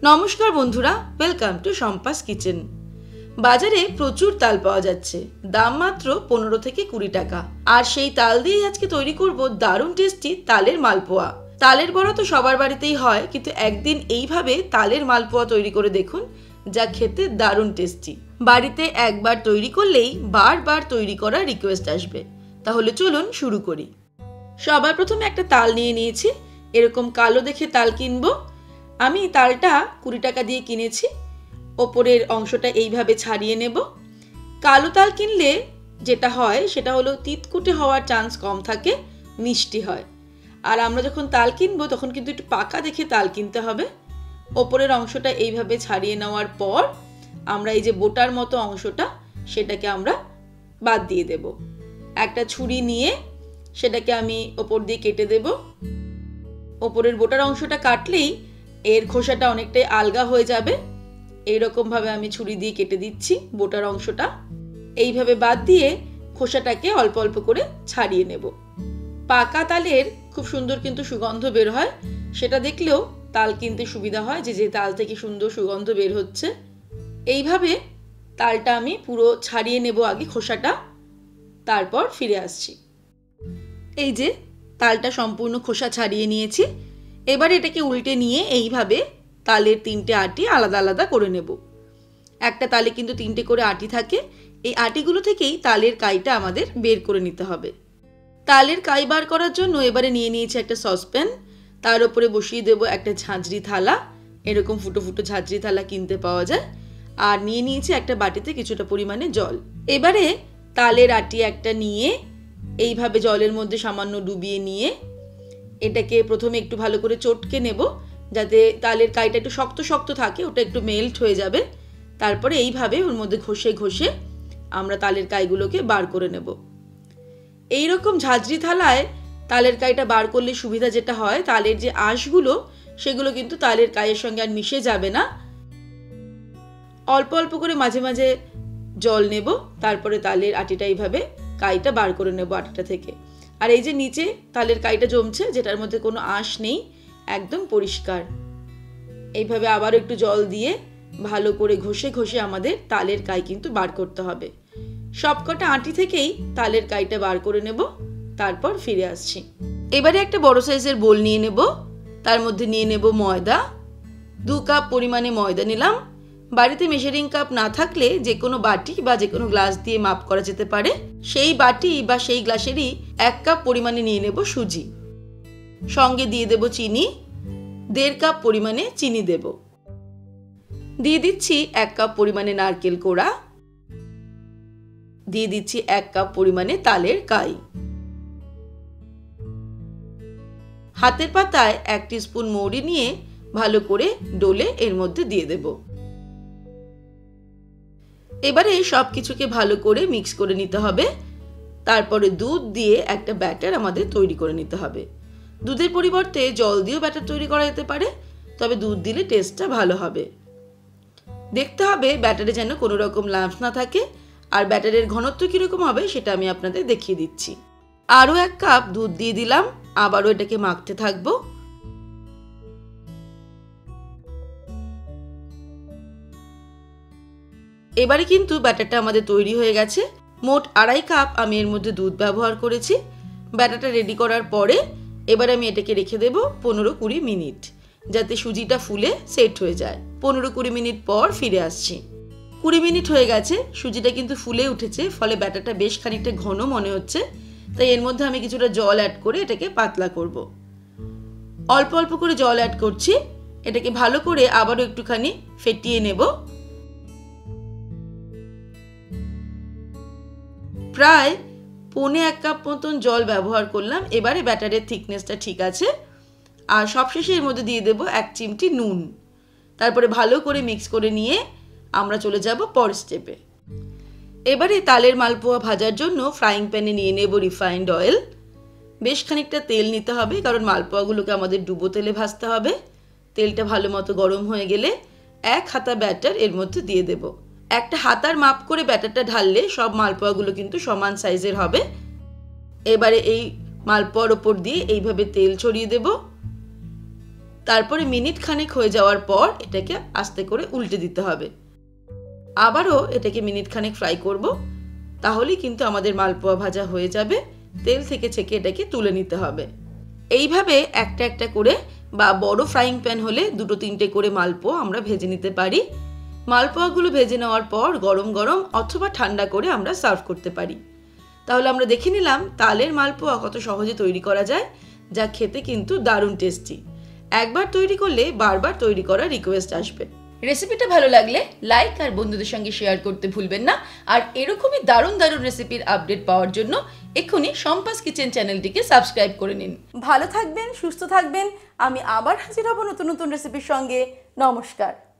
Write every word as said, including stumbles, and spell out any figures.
নমস্কার বন্ধুরা, welcome to Shampa's kitchen. বাজারে প্রচুর তাল পাওয়া যাচ্ছে, দাম মাত্র পনেরো থেকে কুড়ি টাকা। আর সেই তাল দিয়েই আজকে তৈরি করব দারুণ টেস্টি তালের মালপোয়া। তালের বড়া তো সবার বাড়িতেই হয়, কিন্তু একদিন এইভাবে তালের মালপোয়া তৈরি করে দেখুন, যা খেতে দারুণ টেস্টি। বাড়িতে একবার তৈরি করলেই বারবার তৈরি করার রিকোয়েস্ট আসবে। তাহলে চলুন শুরু করি। সবার প্রথমে একটা তাল নিয়ে নিয়েছি। এরকম কালো দেখে তাল কিনবো। আমি তালটা কুড়ি টাকা দিয়ে কিনেছি। ওপরের অংশটা এইভাবে ছাড়িয়ে নেব। কালো তাল কিনলে যেটা হয় সেটা হলো তিতকুটে হওয়ার চান্স কম থাকে, মিষ্টি হয়। আর আমরা যখন তাল কিনবো তখন কিন্তু একটু পাকা দেখে তাল কিনতে হবে। ওপরের অংশটা এইভাবে ছাড়িয়ে নেওয়ার পর আমরা এই যে বোটার মতো অংশটা, সেটাকে আমরা বাদ দিয়ে দেব। একটা ছুরি নিয়ে সেটাকে আমি ওপর দিয়ে কেটে দেব। ওপরের বোটার অংশটা কাটলেই এর খোসাটা অনেকটাই আলগা হয়ে যাবে। এইরকমভাবে আমি ছুরি দিয়ে কেটে দিচ্ছি বোটার অংশটা। এইভাবে বাদ দিয়ে খোসাটাকে অল্প অল্প করে ছাড়িয়ে নেব। পাকা তালের খুব সুন্দর কিন্তু সুগন্ধ বের হয়, সেটা দেখলেও তাল কিনতে সুবিধা হয় যে যে তাল থেকে সুন্দর সুগন্ধ বের হচ্ছে। এইভাবে তালটা আমি পুরো ছাড়িয়ে নেব আগে খোসাটা, তারপর ফিরে আসছি। এই যে তালটা সম্পূর্ণ খোসা ছাড়িয়ে নিয়েছি। এবার এটাকে উল্টে নিয়ে এইভাবে তালের তিনটে আটি আলাদা আলাদা করে নেব। একটা তালে কিন্তু তিনটে করে আটি থাকে। এই আটিগুলো থেকেই তালের কাইটা আমাদের বের করে নিতে হবে। তালের কাই বার করার জন্য এবারে নিয়ে নিয়েছি একটা সসপ্যান। তার উপরে বসিয়ে দেব একটা ঝাঁঝরি থালা। এরকম ফুটো ফুটো ঝাঁঝরি থালা কিনতে পাওয়া যায়। আর নিয়ে নিয়েছি একটা বাটিতে কিছুটা পরিমাণে জল। এবারে তালের আটি একটা নিয়ে এইভাবে জলের মধ্যে সামান্য ডুবিয়ে নিয়ে এটাকে প্রথমে একটু ভালো করে চটকে নেব, যাতে তালের কাইটা একটু শক্ত শক্ত থাকে, ওটা একটু মেল্ট হয়ে যাবে। তারপরে এইভাবে ওর মধ্যে ঘষে ঘষে আমরা তালের কাইগুলোকে বার করে নেব। এইরকম ঝাঁঝরি থালায় তালের কাইটা বার করলে সুবিধা যেটা হয়, তালের যে আঁশগুলো সেগুলো কিন্তু তালের কাইয়ের সঙ্গে আর মিশে যাবে না। অল্প অল্প করে মাঝে মাঝে জল নেব, তারপরে তালের আটিটা এইভাবে কাইটা বার করে নেব আটিটা থেকে। আর এই যে নিচে তালের কাইটা জমছে, যেটার মধ্যে কোনো আঁশ নেই, একদম পরিষ্কার। এইভাবে আবার একটু জল দিয়ে ভালো করে ঘষে ঘষে আমাদের তালের কাই কিন্তু বার করতে হবে। সবকটা আটি থেকেই তালের কাইটা বার করে নেব, তারপর ফিরে আসছি। এবারে একটা বড় সাইজের বোল নিয়ে নেব। তার মধ্যে নিয়ে নেব ময়দা। দু কাপ পরিমাণে ময়দা নিলাম। বাড়িতে মেজারিং কাপ না থাকলে যে কোনো বাটি বা যে কোনো গ্লাস দিয়ে মাপ করা যেতে পারে। সেই বাটি বা সেই গ্লাসেরই এক কাপ পরিমাণে নিয়ে নেব সুজি। সঙ্গে দিয়ে দেব চিনি। দেড় কাপ পরিমাণে চিনি দেব। দিয়ে দিচ্ছি এক কাপ পরিমাণে নারকেল কোড়া। দিয়ে দিচ্ছি এক কাপ পরিমাণে তালের কাই। হাতের পাতায় এক টিস্পুন মৌরি নিয়ে ভালো করে ডলে এর মধ্যে দিয়ে দেব। এবারে সব কিছুকে ভালো করে মিক্স করে নিতে হবে। তারপরে দুধ দিয়ে একটা ব্যাটার আমাদের তৈরি করে নিতে হবে। দুধের পরিবর্তে জল দিয়েও ব্যাটার তৈরি করা যেতে পারে, তবে দুধ দিলে টেস্টটা ভালো হবে। দেখতে হবে ব্যাটারে যেন কোনো রকম লাম্পস না থাকে। আর ব্যাটারের ঘনত্ব কীরকম হবে সেটা আমি আপনাদের দেখিয়ে দিচ্ছি। আরও এক কাপ দুধ দিয়ে দিলাম। আবারও এটাকে মাখতে থাকবো। এবারে কিন্তু ব্যাটারটা আমাদের তৈরি হয়ে গেছে। মোট আড়াই কাপ আমি এর মধ্যে দুধ ব্যবহার করেছি। ব্যাটারটা রেডি করার পরে এবারে আমি এটাকে রেখে দেব পনেরো কুড়ি মিনিট, যাতে সুজিটা ফুলে সেট হয়ে যায়। পনেরো কুড়ি মিনিট পর ফিরে আসছি। কুড়ি মিনিট হয়ে গেছে, সুজিটা কিন্তু ফুলে উঠেছে, ফলে ব্যাটারটা বেশ খানিকটা ঘন মনে হচ্ছে। তাই এর মধ্যে আমি কিছুটা জল অ্যাড করে এটাকে পাতলা করব। অল্প অল্প করে জল অ্যাড করছি। এটাকে ভালো করে আবারও একটুখানি ফেটিয়ে নেব। প্রায় পৌনে এক কাপ মতন জল ব্যবহার করলাম। এবারে ব্যাটারের থিকনেসটা ঠিক আছে। আর সবশেষে এর মধ্যে দিয়ে দেব এক চিমটি নুন। তারপরে ভালো করে মিক্স করে নিয়ে আমরা চলে যাব পরের স্টেপে। এবারে তালের মালপোয়া ভাজার জন্য ফ্রাইং প্যানে নিয়ে নেব রিফাইন্ড অয়েল। বেশ খানিকটা তেল নিতে হবে, কারণ মালপোয়াগুলোকে আমাদের ডুবো তেলে ভাজতে হবে। তেলটা ভালো মতো গরম হয়ে গেলে এক হাতা ব্যাটার এর মধ্যে দিয়ে দেব। একটা হাতার মাপ করে ব্যাটারটা ঢাললে সব মালপোয়াগুলো কিন্তু সমান সাইজের হবে। এবারে এই মালপোয়ার ওপর দিয়ে এইভাবে তেল ছড়িয়ে দেব। তারপরে মিনিট খানেক হয়ে যাওয়ার পর এটাকে আস্তে করে উল্টে দিতে হবে। আবারও এটাকে মিনিট খানেক ফ্রাই করব, তাহলেই কিন্তু আমাদের মালপোয়া ভাজা হয়ে যাবে। তেল থেকে ছেঁকে এটাকে তুলে নিতে হবে। এইভাবে একটা একটা করে বা বড় ফ্রাইং প্যান হলে দুটো তিনটে করে মালপোয়া আমরা ভেজে নিতে পারি। মালপোয়াগুলো ভেজে নেওয়ার পর গরম গরম অথবা ঠান্ডা করে আমরা সার্ভ করতে পারি। তাহলে আমরা দেখে নিলাম তালের মালপোয়া কত সহজে তৈরি করা যায়, যা খেতে কিন্তু দারুণ টেস্টি। একবার তৈরি করলে বারবার তৈরি করার রিকোয়েস্ট আসবে। রেসিপিটা ভালো লাগলে লাইক আর বন্ধুদের সঙ্গে শেয়ার করতে ভুলবেন না। আর এরকমই দারুণ দারুণ রেসিপির আপডেট পাওয়ার জন্য এক্ষুনি শম্পাস কিচেন চ্যানেলটিকে সাবস্ক্রাইব করে নিন। ভালো থাকবেন, সুস্থ থাকবেন। আমি আবার হাজির হব নতুন নতুন রেসিপির সঙ্গে। নমস্কার।